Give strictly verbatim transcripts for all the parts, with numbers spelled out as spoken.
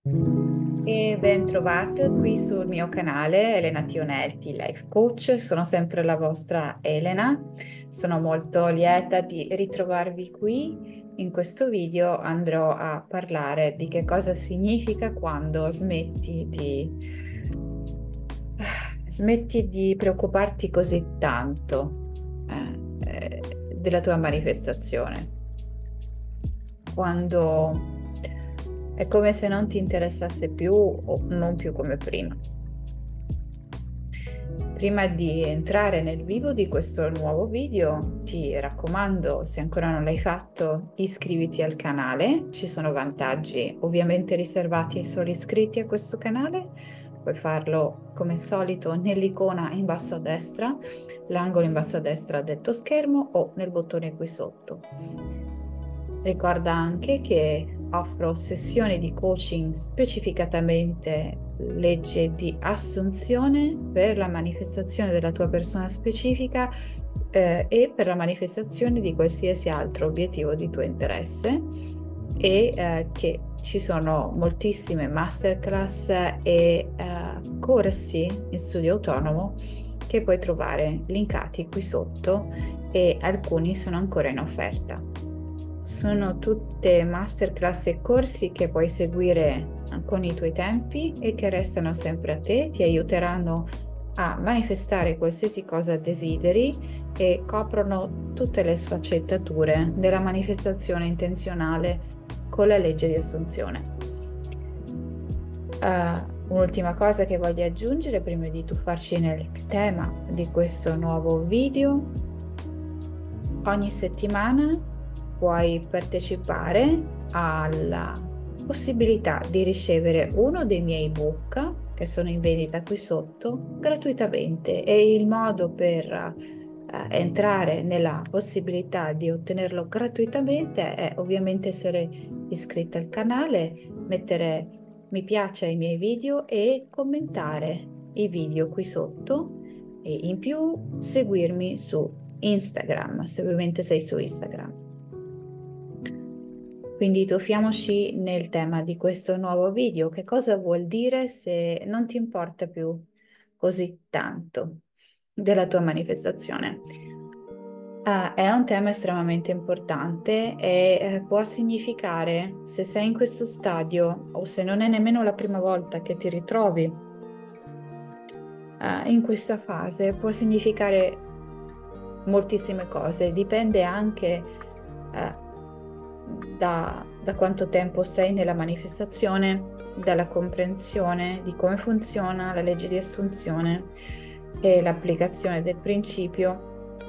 E ben trovate qui sul mio canale Elena Tionelti, Life Coach. Sono sempre la vostra Elena. Sono molto lieta di ritrovarvi qui. In questo video andrò a parlare di che cosa significa quando smetti di smetti di preoccuparti così tanto eh, eh, della tua manifestazione, quando è come se non ti interessasse più o non più come prima. Prima di entrare nel vivo di questo nuovo video, ti raccomando, se ancora non l'hai fatto, iscriviti al canale. Ci sono vantaggi ovviamente riservati ai soli iscritti a questo canale. Puoi farlo come al solito nell'icona in basso a destra, l'angolo in basso a destra del tuo schermo o nel bottone qui sotto. Ricorda anche che offro sessioni di coaching specificatamente legge di assunzione per la manifestazione della tua persona specifica eh, e per la manifestazione di qualsiasi altro obiettivo di tuo interesse e eh, che ci sono moltissime masterclass e eh, corsi in studio autonomo che puoi trovare linkati qui sotto e alcuni sono ancora in offerta. Sono tutte masterclass e corsi che puoi seguire con i tuoi tempi e che restano sempre a te, ti aiuteranno a manifestare qualsiasi cosa desideri e coprono tutte le sfaccettature della manifestazione intenzionale con la legge di assunzione. Uh, un'ultima cosa che voglio aggiungere prima di tuffarci nel tema di questo nuovo video: ogni settimana puoi partecipare alla possibilità di ricevere uno dei miei ebook che sono in vendita qui sotto gratuitamente, e il modo per eh, entrare nella possibilità di ottenerlo gratuitamente è ovviamente essere iscritta al canale, mettere mi piace ai miei video e commentare i video qui sotto, e in più seguirmi su Instagram, se ovviamente sei su Instagram. Quindi tuffiamoci nel tema di questo nuovo video. Che cosa vuol dire se non ti importa più così tanto della tua manifestazione? Uh, è un tema estremamente importante e eh, può significare, se sei in questo stadio o se non è nemmeno la prima volta che ti ritrovi uh, in questa fase, può significare moltissime cose. Dipende anche uh, da, da quanto tempo sei nella manifestazione, dalla comprensione di come funziona la legge di assunzione e l'applicazione del principio,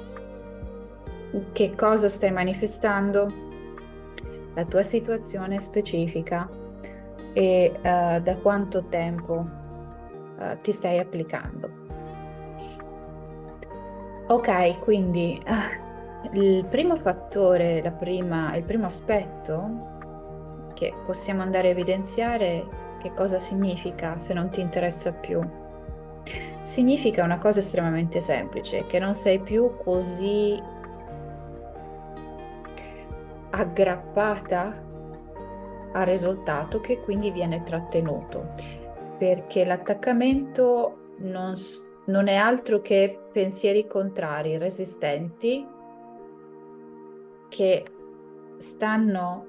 che cosa stai manifestando, la tua situazione specifica e uh, da quanto tempo uh, ti stai applicando. Ok, quindi uh, il primo fattore, la prima, il primo aspetto che possiamo andare a evidenziare, che cosa significa se non ti interessa più? Significa una cosa estremamente semplice: che non sei più così aggrappata al risultato, che quindi viene trattenuto, perché l'attaccamento non, non è altro che pensieri contrari, resistenti, che stanno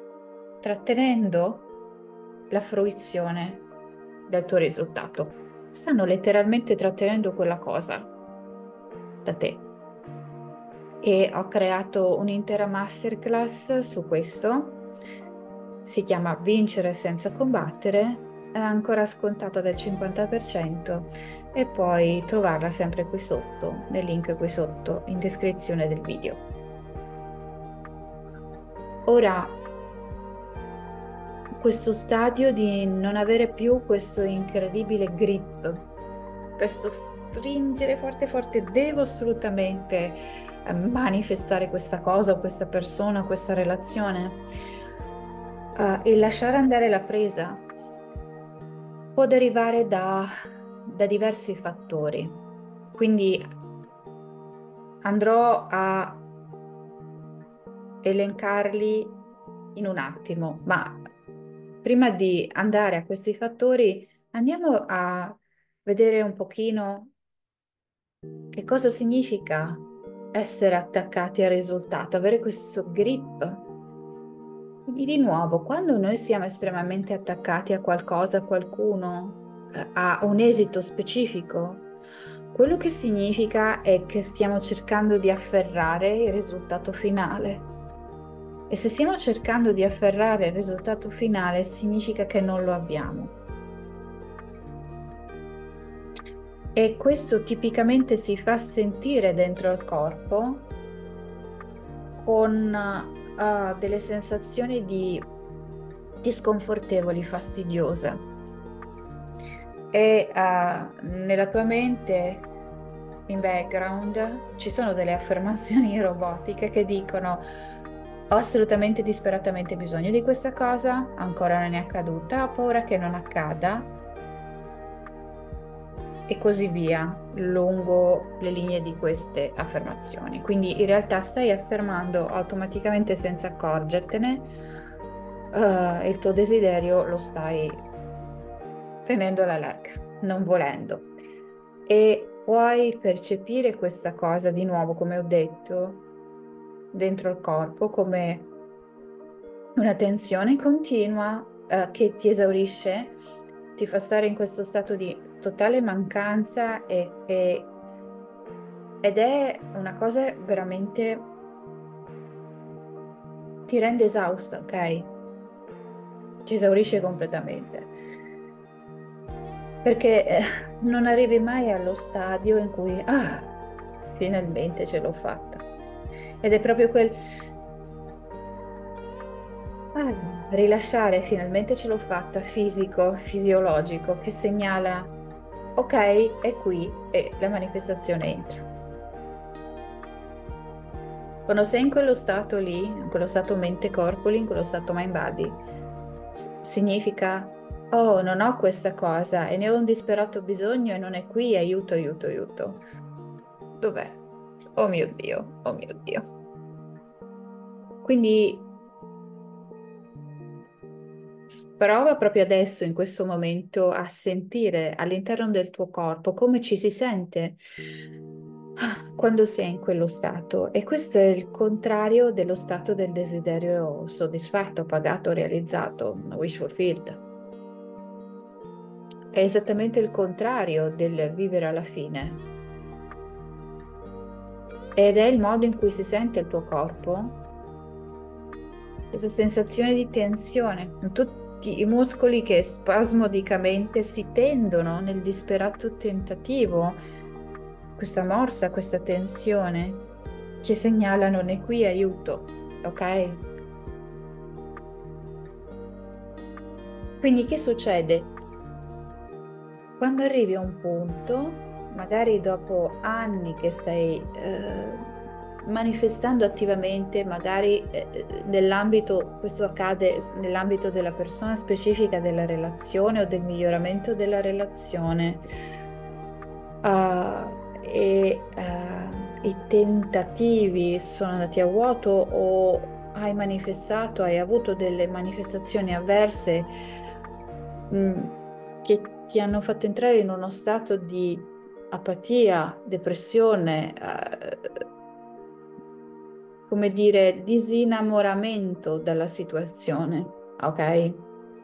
trattenendo la fruizione del tuo risultato. Stanno letteralmente trattenendo quella cosa da te. E ho creato un'intera masterclass su questo. Si chiama Vincere senza combattere, è ancora scontata del cinquanta per cento e puoi trovarla sempre qui sotto, nel link qui sotto in descrizione del video. Ora, questo stadio di non avere più questo incredibile grip, questo stringere forte forte, devo assolutamente eh, manifestare questa cosa, questa persona, questa relazione, uh, e lasciare andare la presa può derivare da, da diversi fattori. Quindi andrò a elencarli in un attimo, ma prima di andare a questi fattori, andiamo a vedere un pochino che cosa significa essere attaccati al risultato, avere questo grip. Quindi di nuovo, quando noi siamo estremamente attaccati a qualcosa, a qualcuno, eh, a un esito specifico, quello che significa è che stiamo cercando di afferrare il risultato finale. E se stiamo cercando di afferrare il risultato finale, significa che non lo abbiamo. E questo tipicamente si fa sentire dentro il corpo con uh, delle sensazioni di disconfortevoli, fastidiose. E uh, nella tua mente, in background, ci sono delle affermazioni robotiche che dicono: ho assolutamente disperatamente bisogno di questa cosa, ancora non è accaduta, ho paura che non accada, e così via lungo le linee di queste affermazioni. Quindi in realtà stai affermando automaticamente, senza accorgertene, uh, il tuo desiderio lo stai tenendo alla larga, non volendo. E puoi percepire questa cosa di nuovo, come ho detto, dentro il corpo come una tensione continua uh, che ti esaurisce, ti fa stare in questo stato di totale mancanza e, e, ed è una cosa veramente, ti rende esausta, ok? Ti esaurisce completamente. Perché eh, non arrivi mai allo stadio in cui, ah, finalmente ce l'ho fatta. Ed è proprio quel, ah, rilasciare, finalmente ce l'ho fatta, fisico, fisiologico, che segnala, ok, è qui e la manifestazione entra. Quando sei in quello stato lì, in quello stato mente-corpo lì, in quello stato mind-body, significa, oh, non ho questa cosa e ne ho un disperato bisogno e non è qui, aiuto, aiuto, aiuto. Dov'è? Oh mio Dio, oh mio Dio. Quindi prova proprio adesso, in questo momento, a sentire all'interno del tuo corpo come ci si sente quando sei in quello stato. E questo è il contrario dello stato del desiderio soddisfatto, pagato, realizzato, wish fulfilled. È esattamente il contrario del vivere alla fine. Ed è il modo in cui si sente il tuo corpo, questa sensazione di tensione, tutti i muscoli che spasmodicamente si tendono nel disperato tentativo, questa morsa, questa tensione che segnala non è qui, aiuto, ok? Quindi che succede? Quando arrivi a un punto, magari dopo anni che stai eh, manifestando attivamente, magari eh, nell'ambito, questo accade nell'ambito della persona specifica, della relazione o del miglioramento della relazione, uh, e uh, i tentativi sono andati a vuoto o hai manifestato, hai avuto delle manifestazioni avverse mh, che ti hanno fatto entrare in uno stato di apatia, depressione, uh, come dire, disinnamoramento dalla situazione, ok?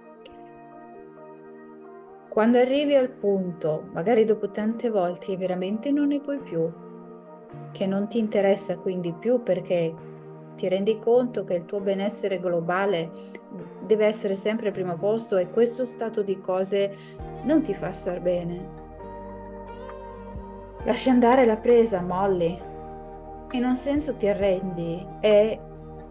Quando arrivi al punto, magari dopo tante volte, che veramente non ne puoi più, che non ti interessa quindi più perché ti rendi conto che il tuo benessere globale deve essere sempre al primo posto e questo stato di cose non ti fa star bene. Lasci andare la presa, molli. In un senso ti arrendi e,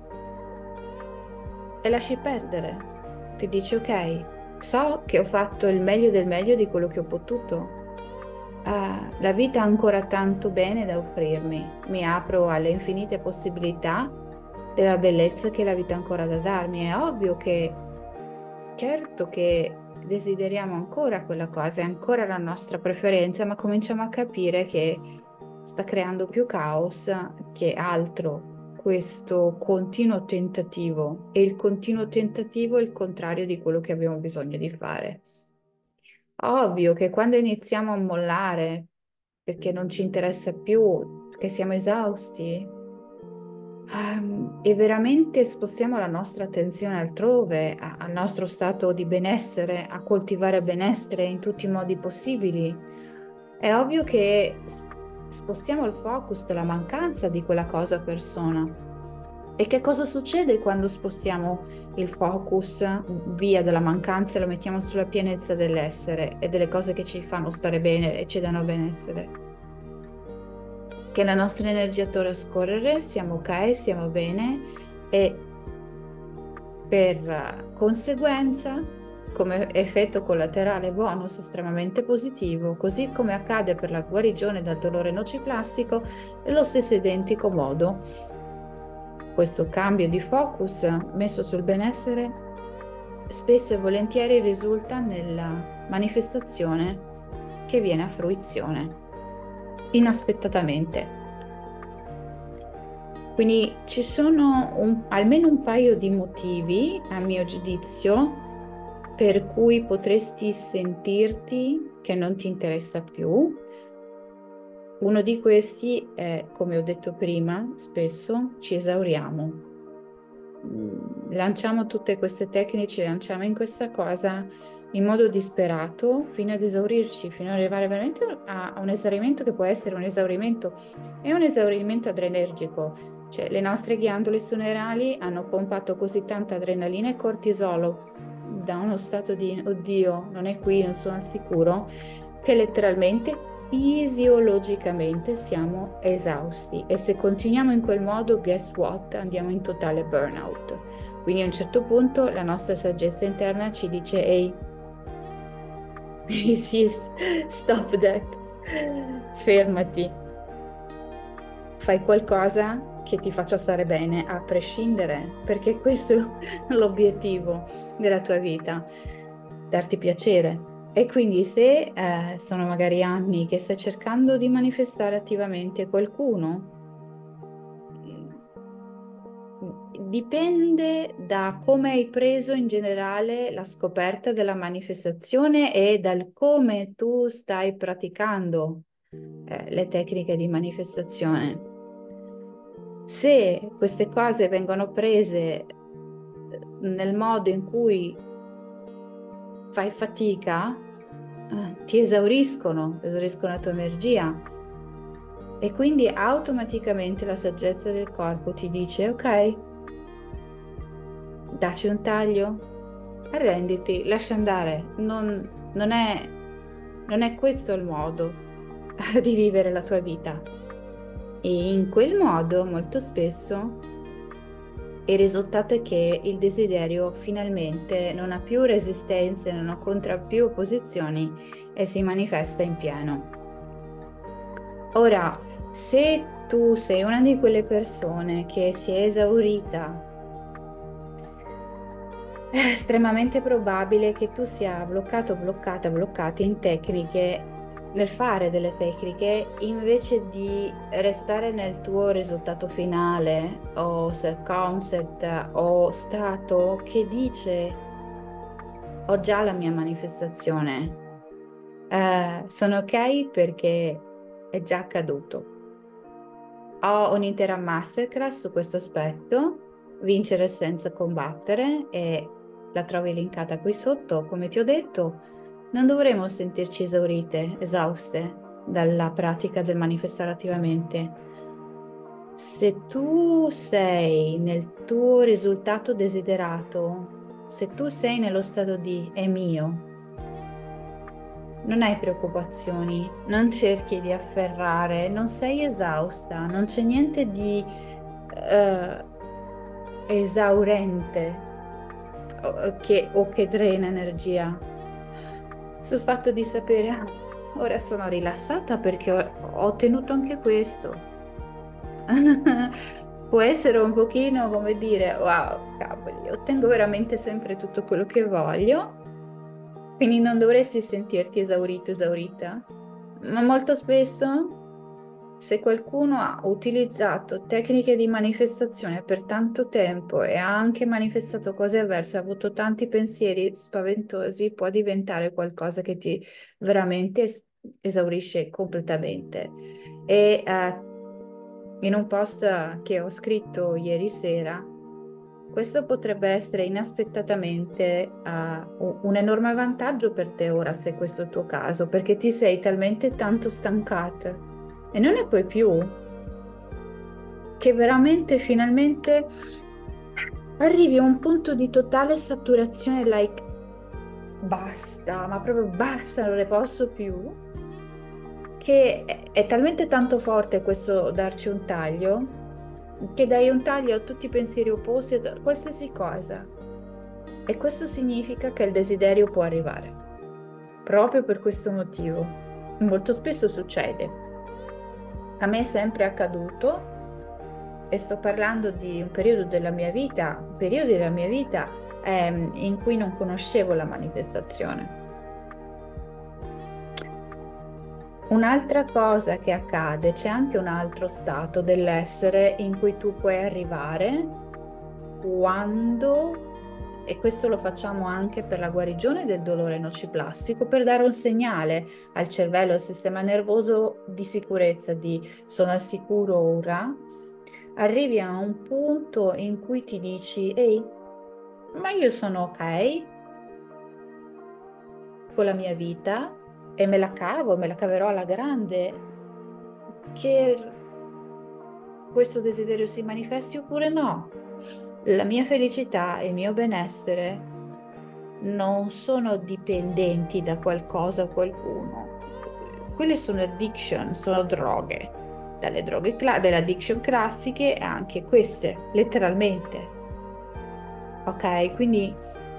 e lasci perdere. Ti dici ok, so che ho fatto il meglio del meglio di quello che ho potuto. Uh, la vita ha ancora tanto bene da offrirmi. Mi apro alle infinite possibilità della bellezza che la vita ha ancora da darmi. È ovvio che, certo che desideriamo ancora quella cosa, è ancora la nostra preferenza, ma cominciamo a capire che sta creando più caos che altro. questo continuo tentativo e il continuo tentativo è il contrario di quello che abbiamo bisogno di fare. Ovvio che quando iniziamo a mollare perché non ci interessa più, perché siamo esausti, ehm, e veramente spostiamo la nostra attenzione altrove, a- al nostro stato di benessere, a coltivare benessere in tutti i modi possibili, è ovvio che s- spostiamo il focus dalla mancanza di quella cosa o persona. E che cosa succede quando spostiamo il focus via dalla mancanza e lo mettiamo sulla pienezza dell'essere e delle cose che ci fanno stare bene e ci danno benessere? Che la nostra energia torna a scorrere, siamo ok, stiamo bene e per conseguenza, come effetto collaterale bonus estremamente positivo, così come accade per la guarigione dal dolore nociplastico, nello stesso identico modo, questo cambio di focus messo sul benessere spesso e volentieri risulta nella manifestazione che viene a fruizione inaspettatamente. Quindi ci sono un- almeno un paio di motivi, a mio giudizio, per cui potresti sentirti che non ti interessa più. Uno di questi è, come ho detto prima, spesso ci esauriamo. Mm, Lanciamo tutte queste tecniche, ci lanciamo in questa cosa in modo disperato fino ad esaurirci, fino ad arrivare veramente a, a un esaurimento che può essere un esaurimento, è un esaurimento adrenergico. Cioè, le nostre ghiandole sunerali hanno pompato così tanta adrenalina e cortisolo da uno stato di oddio, non è qui, non sono al sicuro, che letteralmente fisiologicamente siamo esausti e se continuiamo in quel modo, guess what? Andiamo in totale burnout. Quindi a un certo punto la nostra saggezza interna ci dice: ehi, sis, stop that, fermati, fai qualcosa che ti faccia stare bene a prescindere, perché questo è l'obiettivo della tua vita, darti piacere. E quindi se eh, sono magari anni che stai cercando di manifestare attivamente qualcuno, dipende da come hai preso in generale la scoperta della manifestazione e dal come tu stai praticando eh, le tecniche di manifestazione. Se queste cose vengono prese nel modo in cui fai fatica, eh, ti esauriscono, esauriscono la tua energia e quindi automaticamente la saggezza del corpo ti dice: ok, dacci un taglio, arrenditi, lascia andare, non, non è, non è questo il modo di vivere la tua vita. E in quel modo, molto spesso, il risultato è che il desiderio finalmente non ha più resistenze, non incontra più opposizioni e si manifesta in pieno. Ora, se tu sei una di quelle persone che si è esaurita, è estremamente probabile che tu sia bloccato, bloccata, bloccata in tecniche, nel fare delle tecniche, invece di restare nel tuo risultato finale o self-concept o stato che dice: ho già la mia manifestazione, Eh, sono ok perché è già accaduto. Ho un'intera masterclass su questo aspetto, vincere senza combattere, e la trovi linkata qui sotto. Come ti ho detto, non dovremo sentirci esaurite, esauste dalla pratica del manifestare attivamente. Se tu sei nel tuo risultato desiderato, se tu sei nello stato di è mio, non hai preoccupazioni, non cerchi di afferrare, non sei esausta, non c'è niente di eh, esaurente o che, o che drena energia. Sul fatto di sapere: "Ah, ora sono rilassata perché ho, ho ottenuto anche questo." Può essere un pochino come dire: wow, cavoli, ottengo veramente sempre tutto quello che voglio. Quindi non dovresti sentirti esaurito, esaurita, ma molto spesso Se qualcuno ha utilizzato tecniche di manifestazione per tanto tempo e ha anche manifestato cose avverse, ha avuto tanti pensieri spaventosi, può diventare qualcosa che ti veramente es- esaurisce completamente. E eh, in un post che ho scritto ieri sera, questo potrebbe essere inaspettatamente eh, un un enorme vantaggio per te ora, se questo è il tuo caso, perché ti sei talmente tanto stancata e non ne puoi più, che veramente finalmente arrivi a un punto di totale saturazione, like basta, ma proprio basta, non ne posso più, che è, è talmente tanto forte questo darci un taglio, che dai un taglio a tutti i pensieri opposti, a qualsiasi cosa. E questo significa che il desiderio può arrivare. Proprio per questo motivo. Molto spesso succede. A me è sempre accaduto, e sto parlando di un periodo della mia vita, periodi della mia vita ehm, in cui non conoscevo la manifestazione. Un'altra cosa che accade, c'è anche un altro stato dell'essere in cui tu puoi arrivare quando, e questo lo facciamo anche per la guarigione del dolore nociplastico, per dare un segnale al cervello, al sistema nervoso di sicurezza, di sono al sicuro ora, arrivi a un punto in cui ti dici, ehi, ma io sono ok con la mia vita e me la cavo, me la caverò alla grande, che questo desiderio si manifesti oppure no. La mia felicità e il mio benessere non sono dipendenti da qualcosa o qualcuno. Quelle sono addiction, sono droghe. Dalle droghe, cla- delle addiction classiche e anche queste, letteralmente. Ok? Quindi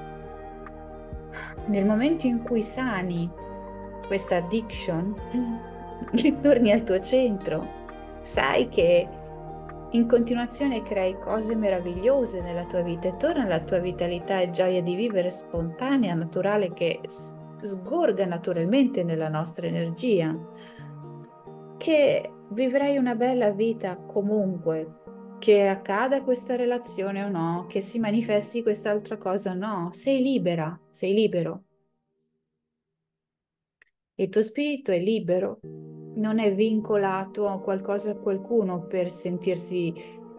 nel momento in cui sani questa addiction, ritorni al tuo centro. Sai che in continuazione crei cose meravigliose nella tua vita e torna la tua vitalità e gioia di vivere spontanea, naturale, che s- sgorga naturalmente nella nostra energia, che vivrai una bella vita comunque, che accada questa relazione o no, che si manifesti quest'altra cosa o no, sei libera, sei libero. Il tuo spirito è libero, non è vincolato a qualcosa, a qualcuno per sentirsi,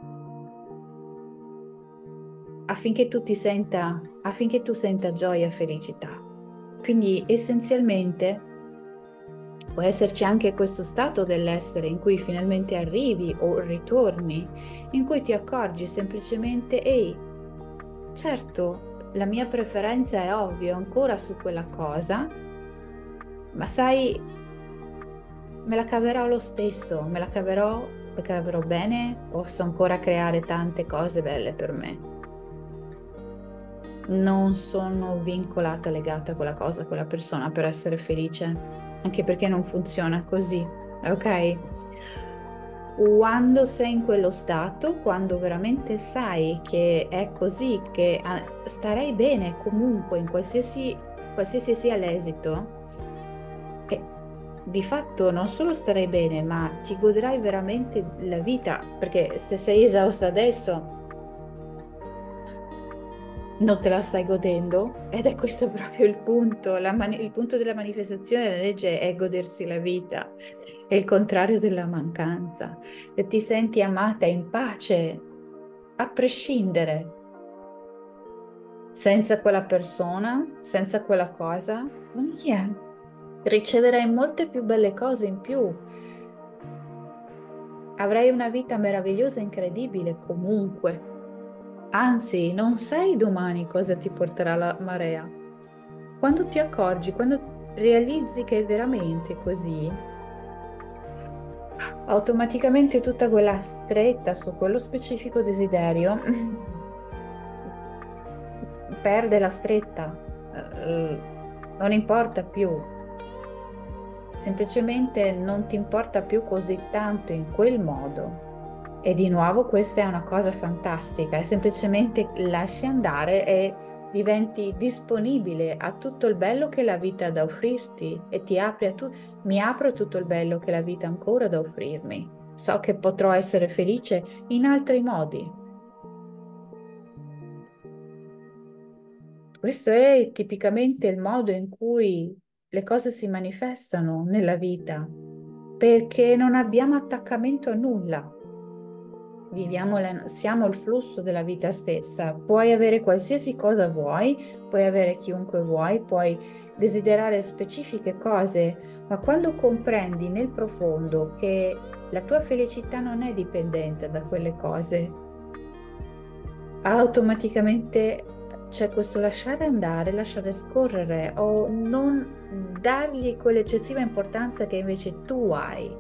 affinché tu ti senta, affinché tu senta gioia e felicità. Quindi essenzialmente può esserci anche questo stato dell'essere in cui finalmente arrivi o ritorni, in cui ti accorgi semplicemente, ehi, certo, la mia preferenza è ovvia ancora su quella cosa, ma sai, me la caverò lo stesso, me la caverò, la caverò bene, posso ancora creare tante cose belle per me. Non sono vincolata, legata a quella cosa, a quella persona per essere felice, anche perché non funziona così, ok? Quando sei in quello stato, quando veramente sai che è così, che ah, starei bene comunque in qualsiasi, qualsiasi sia l'esito, e di fatto non solo starai bene, ma ti godrai veramente la vita, perché se sei esausta adesso non te la stai godendo, ed è questo proprio il punto. La mani- il punto della manifestazione della legge è godersi la vita, è il contrario della mancanza. Se ti senti amata in pace, a prescindere, senza quella persona, senza quella cosa, via, riceverai molte più belle cose in più. Avrai una vita meravigliosa e incredibile comunque. Anzi, non sai domani cosa ti porterà la marea. Quando ti accorgi, quando realizzi che è veramente così, automaticamente tutta quella stretta su quello specifico desiderio perde la stretta, eh, non importa più, semplicemente non ti importa più così tanto in quel modo. E di nuovo questa è una cosa fantastica, è semplicemente lasci andare e diventi disponibile a tutto il bello che la vita ha da offrirti e ti apri a tu- mi apro a tutto il bello che la vita ha ancora da offrirmi. So che potrò essere felice in altri modi. Questo è tipicamente il modo in cui le cose si manifestano nella vita, perché non abbiamo attaccamento a nulla. Viviamo la- siamo il flusso della vita stessa. Puoi avere qualsiasi cosa vuoi, puoi avere chiunque vuoi, puoi desiderare specifiche cose, ma quando comprendi nel profondo che la tua felicità non è dipendente da quelle cose, automaticamente c'è questo lasciare andare, lasciare scorrere o non dargli quell'eccessiva importanza che invece tu hai.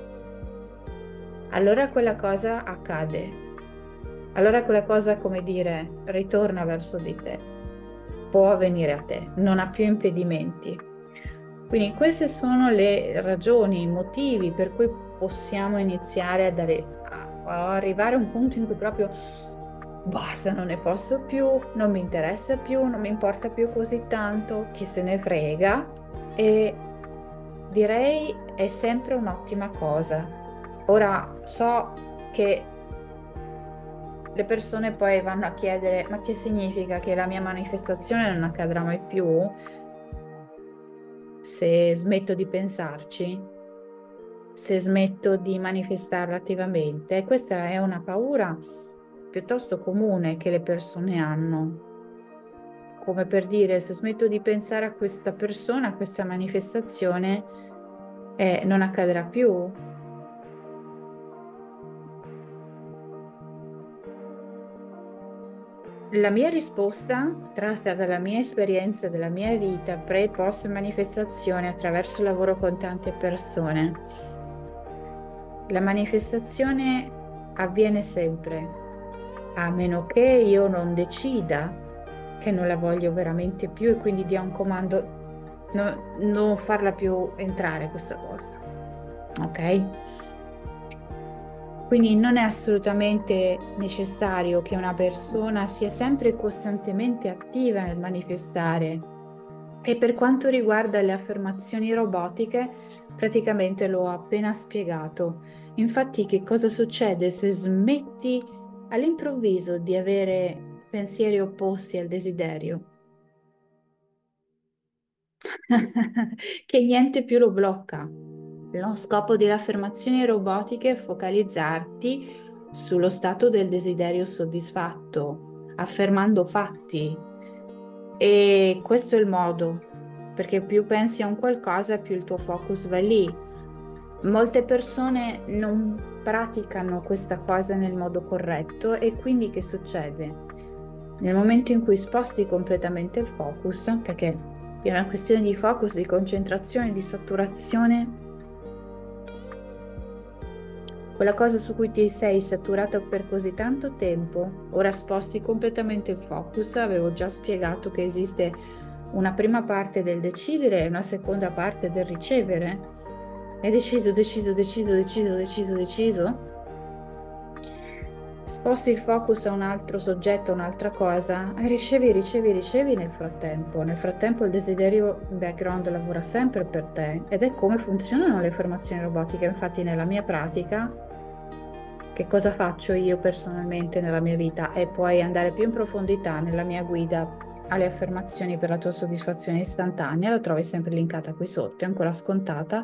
Allora quella cosa accade. Allora quella cosa, come dire, ritorna verso di te, può venire a te, non ha più impedimenti. Quindi queste sono le ragioni, i motivi per cui possiamo iniziare a dare, a, a arrivare a un punto in cui proprio basta, non ne posso più, non mi interessa più, non mi importa più così tanto, chi se ne frega. E direi è sempre un'ottima cosa. Ora so che le persone poi vanno a chiedere: ma che significa che la mia manifestazione non accadrà mai più se smetto di pensarci, se smetto di manifestarla attivamente? E questa è una paura piuttosto comune che le persone hanno. Come per dire, se smetto di pensare a questa persona, a questa manifestazione, eh, non accadrà più. La mia risposta, tratta dalla mia esperienza, della mia vita, pre e post manifestazione attraverso il lavoro con tante persone. La manifestazione avviene sempre, a meno che io non decida che non la voglio veramente più e quindi dia un comando, no, non farla più entrare questa cosa. Ok? Quindi non è assolutamente necessario che una persona sia sempre e costantemente attiva nel manifestare. E per quanto riguarda le affermazioni robotiche, praticamente l'ho appena spiegato. Infatti, che cosa succede se smetti all'improvviso di avere pensieri opposti al desiderio? Che niente più lo blocca. Lo scopo delle affermazioni robotiche è focalizzarti sullo stato del desiderio soddisfatto, affermando fatti. E questo è il modo, perché più pensi a un qualcosa, più il tuo focus va lì. Molte persone non praticano questa cosa nel modo corretto e quindi che succede? Nel momento in cui sposti completamente il focus, perché è una questione di focus, di concentrazione, di saturazione, quella cosa su cui ti sei saturato per così tanto tempo, ora sposti completamente il focus. Avevo già spiegato che esiste una prima parte del decidere e una seconda parte del ricevere. Hai deciso, deciso, deciso, deciso, deciso, deciso. Sposti il focus a un altro soggetto, a un'altra cosa, e ricevi, ricevi, ricevi nel frattempo. Nel frattempo il desiderio in background lavora sempre per te ed è come funzionano le formazioni robotiche. Infatti nella mia pratica, che cosa faccio io personalmente nella mia vita e poi andare più in profondità nella mia guida alle affermazioni per la tua soddisfazione istantanea, la trovi sempre linkata qui sotto, è ancora scontata.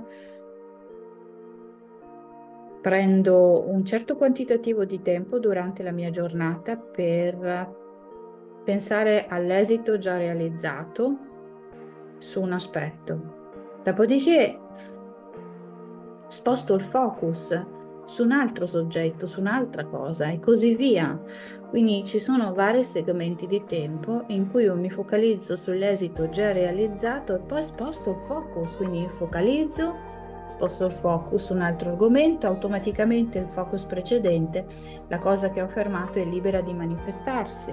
Prendo un certo quantitativo di tempo durante la mia giornata per pensare all'esito già realizzato su un aspetto. Dopodiché sposto il focus su un altro soggetto, su un'altra cosa e così via. Quindi ci sono vari segmenti di tempo in cui io mi focalizzo sull'esito già realizzato e poi sposto il focus, quindi focalizzo, sposto il focus su un altro argomento, automaticamente il focus precedente, la cosa che ho fermato, è libera di manifestarsi.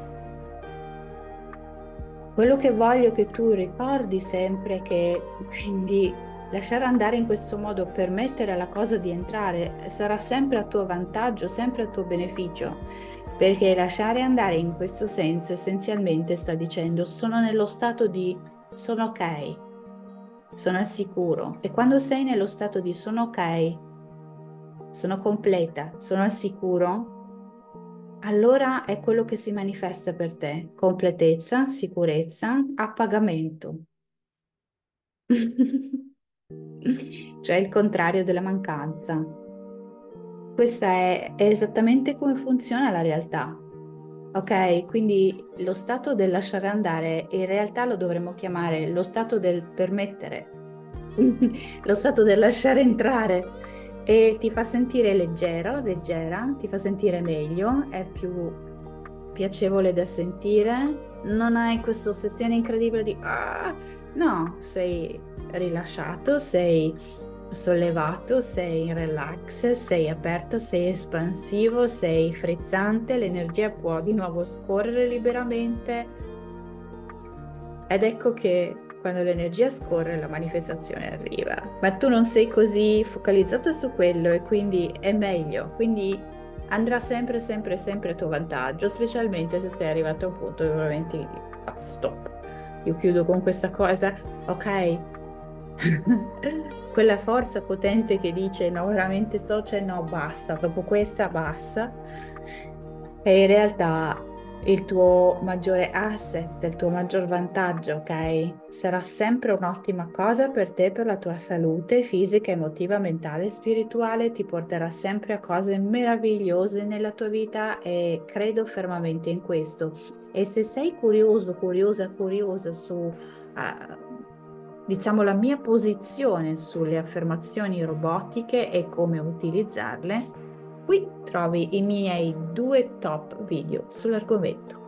Quello che voglio che tu ricordi sempre è che quindi lasciare andare in questo modo, permettere alla cosa di entrare, sarà sempre a tuo vantaggio, sempre a tuo beneficio. Perché lasciare andare in questo senso essenzialmente sta dicendo sono nello stato di sono ok, sono al sicuro. E quando sei nello stato di sono ok, sono completa, sono al sicuro, allora è quello che si manifesta per te. Completezza, sicurezza, appagamento. Cioè il contrario della mancanza. Questa è, è esattamente come funziona la realtà. Ok, quindi lo stato del lasciare andare in realtà lo dovremmo chiamare lo stato del permettere, lo stato del lasciare entrare e ti fa sentire leggero, leggera, ti fa sentire meglio, è più piacevole da sentire, non hai questa ossessione incredibile di ah, no, sei rilasciato, sei sollevato, sei in relax, sei aperto, sei espansivo, sei frizzante, l'energia può di nuovo scorrere liberamente ed ecco che quando l'energia scorre la manifestazione arriva, ma tu non sei così focalizzato su quello e quindi è meglio, quindi andrà sempre, sempre, sempre a tuo vantaggio, specialmente se sei arrivato a un punto dove veramente dici, "Ah, stop, io chiudo con questa cosa, ok?" Quella forza potente che dice no, veramente sto, cioè no, basta, dopo questa basta. E in realtà il tuo maggiore asset, il tuo maggior vantaggio, ok? Sarà sempre un'ottima cosa per te, per la tua salute fisica, emotiva, mentale e spirituale, ti porterà sempre a cose meravigliose nella tua vita e credo fermamente in questo. E se sei curioso, curiosa, curiosa su, ah, diciamo, la mia posizione sulle affermazioni robotiche e come utilizzarle, qui trovi i miei due top video sull'argomento.